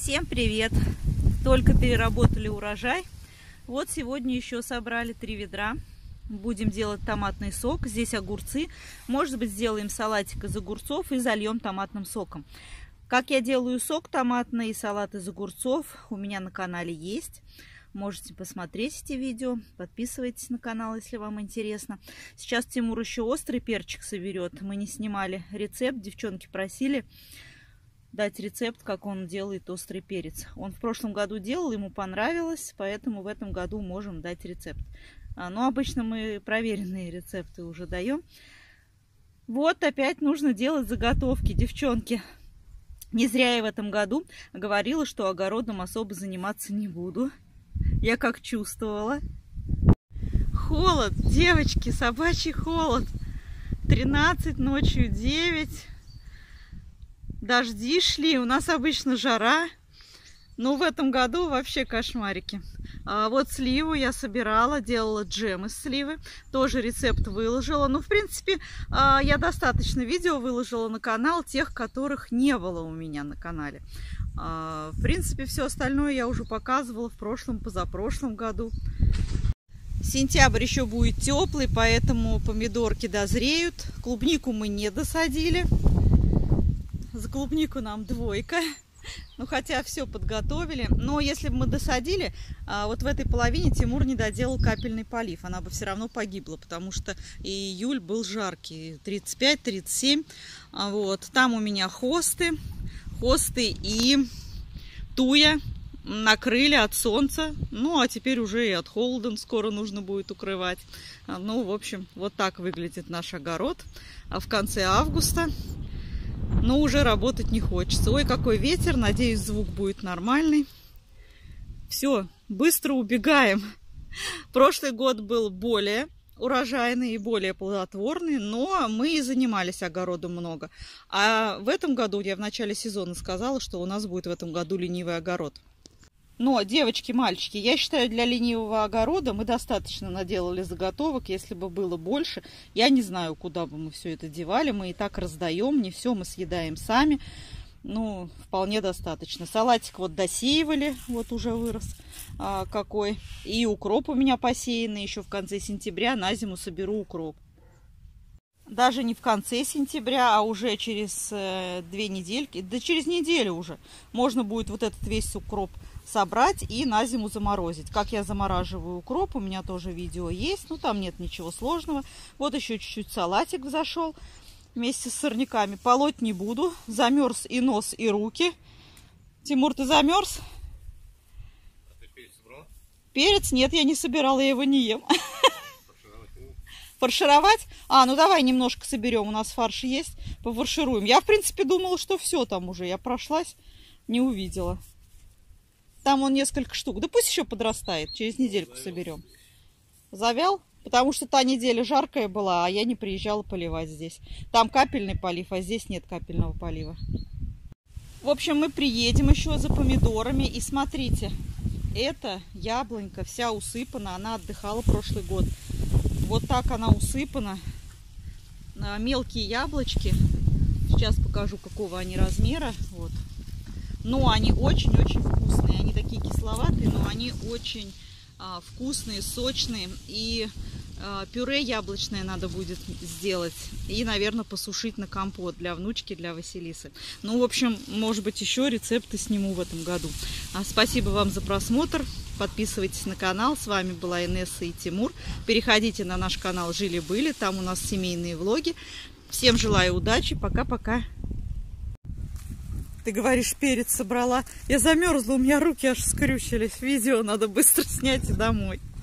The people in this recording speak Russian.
Всем привет! Только переработали урожай. Вот сегодня еще собрали 3 ведра. Будем делать томатный сок. Здесь огурцы. Может быть, сделаем салатик из огурцов и зальем томатным соком. Как я делаю сок томатный и салат из огурцов, у меня на канале есть. Можете посмотреть эти видео. Подписывайтесь на канал, если вам интересно. Сейчас Тимур еще острый перчик соберет. Мы не снимали рецепт. Девчонки просили дать рецепт, как он делает острый перец. Он в прошлом году делал, ему понравилось, поэтому в этом году можем дать рецепт. Но обычно мы проверенные рецепты уже даем. Вот опять нужно делать заготовки, девчонки. Не зря я в этом году говорила, что огородом особо заниматься не буду. Я как чувствовала. Холод, девочки, собачий холод. 13, ночью 9. Дожди шли, у нас обычно жара. Но в этом году вообще кошмарики. Вот сливу я собирала, делала джем из сливы. Тоже рецепт выложила. Ну, в принципе, я достаточно видео выложила на канал, тех, которых не было у меня на канале. В принципе, все остальное я уже показывала в прошлом, позапрошлом году. Сентябрь еще будет теплый, поэтому помидорки дозреют. Клубнику мы не досадили. За клубнику нам 2. Ну, хотя все подготовили. Но если бы мы досадили, вот в этой половине Тимур не доделал капельный полив. Она бы все равно погибла, потому что июль был жаркий. 35-37. Вот. Там у меня хосты и туя накрыли от солнца. Ну, а теперь уже и от холода скоро нужно будет укрывать. Ну, в общем, вот так выглядит наш огород. А в конце августа... Но уже работать не хочется. Ой, какой ветер. Надеюсь, звук будет нормальный. Все, быстро убегаем. Прошлый год был более урожайный и более плодотворный, но мы и занимались огородом много. А в этом году, я в начале сезона сказала, что у нас будет в этом году ленивый огород. Но, девочки, мальчики, я считаю, для ленивого огорода мы достаточно наделали заготовок. Если бы было больше, я не знаю, куда бы мы все это девали. Мы и так раздаем, не все мы съедаем сами. Ну, вполне достаточно. Салатик вот досеивали, вот уже вырос какой. И укроп у меня посеянный еще в конце сентября. На зиму соберу укроп. Даже не в конце сентября, а уже через 2 недельки, да через неделю уже можно будет вот этот весь укроп собрать и на зиму заморозить. Как я замораживаю укроп, у меня тоже видео есть, но там нет ничего сложного. Вот еще чуть-чуть салатик взошел вместе с сорняками. Полоть не буду, замерз и нос, и руки. Тимур, ты замерз? А ты перец собрала? Перец? Нет, я не собирала, я его не ем. Фаршировать? Ну давай немножко соберем, у нас фарш есть, пофаршируем. Я, в принципе, думала, что все там уже. Я прошлась, не увидела. Там он несколько штук. Да пусть еще подрастает, через недельку соберем. Завял? Потому что та неделя жаркая была, а я не приезжала поливать здесь. Там капельный полив, а здесь нет капельного полива. В общем, мы приедем еще за помидорами. И смотрите, эта яблонька вся усыпана, она отдыхала прошлый год. Вот так она усыпана. Мелкие яблочки. Сейчас покажу, какого они размера. Вот. Но они очень-очень вкусные. Они такие кисловатые, но они очень вкусные, сочные. И пюре яблочное надо будет сделать. И, наверное, посушить на компот для внучки, для Василисы. Ну, в общем, может быть, еще рецепты сниму в этом году. Спасибо вам за просмотр. Подписывайтесь на канал. С вами была Инесса и Тимур. Переходите на наш канал Жили-были. Там у нас семейные влоги. Всем желаю удачи. Пока-пока. Ты говоришь, перец собрала. Я замерзла, у меня руки аж скрючились. Видео надо быстро снять и домой.